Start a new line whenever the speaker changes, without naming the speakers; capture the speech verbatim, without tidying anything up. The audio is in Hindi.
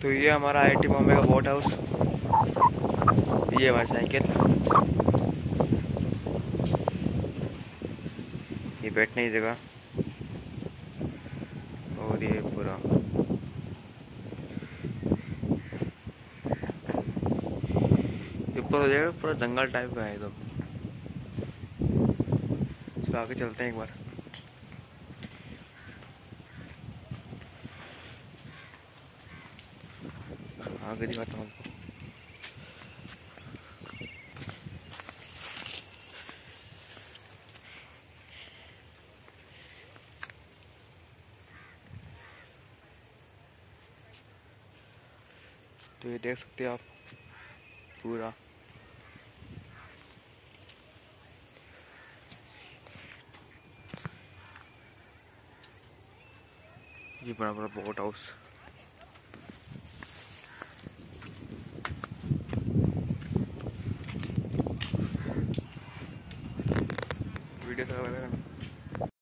तो ये हमारा आई टी बॉम्बे का बोट हाउस, ये हमारी साइकिल, ये बैठने की जगह, और ये पूरा ऊपर हो जाएगा, पूरा जंगल टाइप का है। तो चलो आगे चलते हैं एक बार। आगे दिखाता हूँ आपको। तो ये देख सकते हैं आप पूरा, ये बड़ा बड़ा बोट हाउस। वीडियो